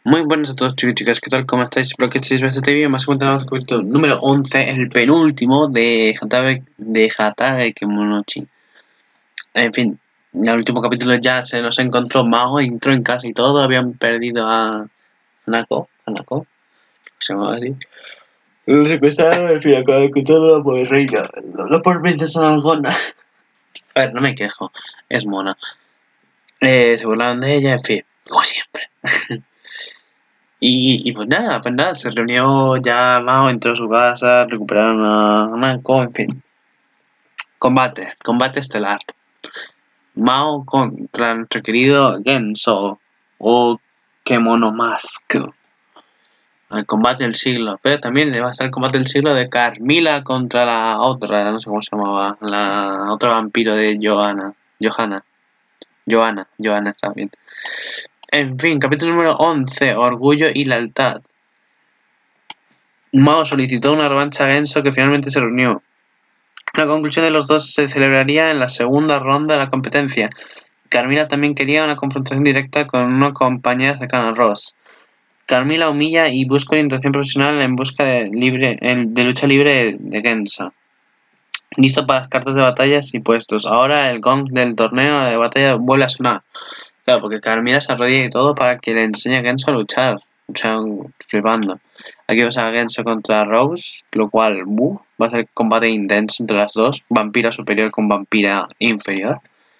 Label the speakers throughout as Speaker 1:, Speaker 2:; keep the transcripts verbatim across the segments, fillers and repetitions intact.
Speaker 1: Muy buenas a todos chicos y chicas, ¿qué tal? ¿Cómo estáis? Espero que estéis bastante bien. Más encontramos el capítulo número once, el penúltimo de Hatabe, de Hatabe Kemonochi. En fin, en el último capítulo ya se nos encontró Mao, entró en casa y todo, habían perdido a Hanako, Hanako, se llamaba así. Lo secuestraron, en fin, acabaron con todo la por reina, la por princesa Algona. A ver, no me quejo, es mona. Eh, se burlaron de ella, en fin, como siempre. Y, y pues nada, pues nada, se reunió ya Mao, entró a su casa, recuperaron a Hanako, en fin. Combate, combate estelar. Mao contra nuestro querido Genso o Kemono Mask. El combate del siglo. Pero también va a estar el combate del siglo de Carmilla contra la otra, no sé cómo se llamaba, la otra vampiro de Johanna. Johanna. Johanna, Johanna está bien. En fin, capítulo número once, Orgullo y Lealtad. Mao solicitó una revancha a Genso que finalmente se reunió. La conclusión de los dos se celebraría en la segunda ronda de la competencia. Carmilla también quería una confrontación directa con una compañera cercana a Ross. Carmilla humilla y busca orientación profesional en busca de, libre, de lucha libre de Genso. Listo para las cartas de batallas y puestos. Ahora el gong del torneo de batalla vuelve a sonar. Claro, porque Carmilla se arrodilla y todo para que le enseñe a Genso a luchar. O sea, flipando. Aquí vamos a Genso contra Rose, lo cual uh, va a ser combate intenso entre las dos. Vampira superior con vampira inferior.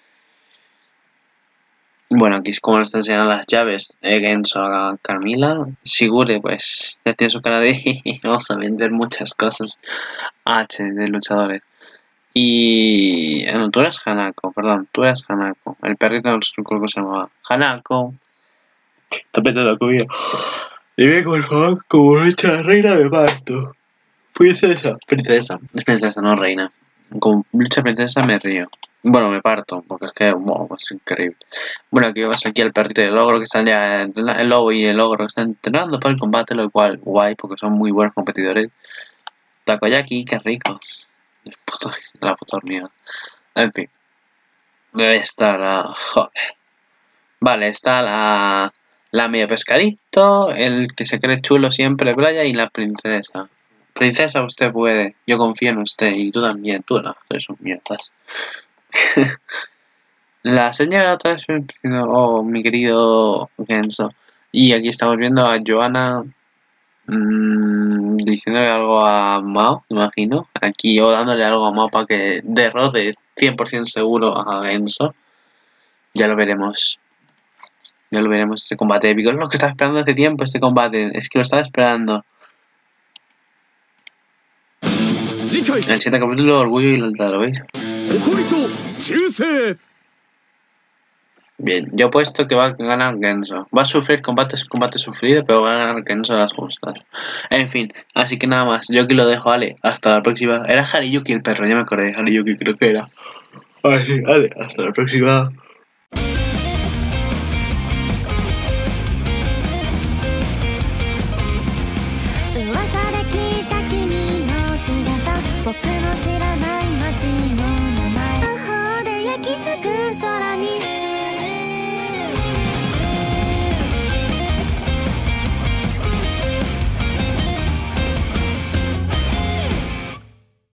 Speaker 1: Bueno, aquí es como le están enseñando las llaves eh, Genso a Carmilla. Sigure, pues, ya tiene su cara de vamos a vender muchas cosas H de luchadores. Y... No, tú eres Hanako, perdón, tú eres Hanako. El perrito del surco que se llamaba Hanako. Tapete la comida. Dime, por favor, como lucha reina me parto. Princesa. Princesa. Es princesa, no reina. Como lucha princesa me río. Bueno, me parto, porque es que, wow, es increíble. Bueno, aquí vamos aquí al perrito y el ogro que están ya, el lobo y el ogro que están entrenando para el combate, lo cual, guay, porque son muy buenos competidores. Takoyaki, qué rico. La puta hormiga. En fin. Debe estar la... Joder. Vale, está la... La medio pescadito, el que se cree chulo siempre, Braya, y la princesa. Princesa, usted puede. Yo confío en usted y tú también. Tú no, tú son mierdas. La señora otra vez, oh, mi querido Genso. Y aquí estamos viendo a Johanna mmm, diciéndole algo a Mao, imagino. Aquí o dándole algo a Mao para que derrote cien por ciento seguro a Genso. Ya lo veremos. Ya lo veremos este combate épico. Es lo que estaba esperando hace tiempo este combate. Es que lo estaba esperando. El siguiente capítulo, Orgullo y Lealtad, ¿lo veis? Bien, yo he puesto que va a ganar Genso. Va a sufrir combates, combate sufrido, pero va a ganar Genso a las justas. En fin, así que nada más. Yo aquí lo dejo, Ale. Hasta la próxima. Era Hariyuki el perro, ya me acordé. Hariyuki creo que era. Así, Ale, hasta la próxima.
Speaker 2: 僕の知らない街の名前魔法で焼き付く空に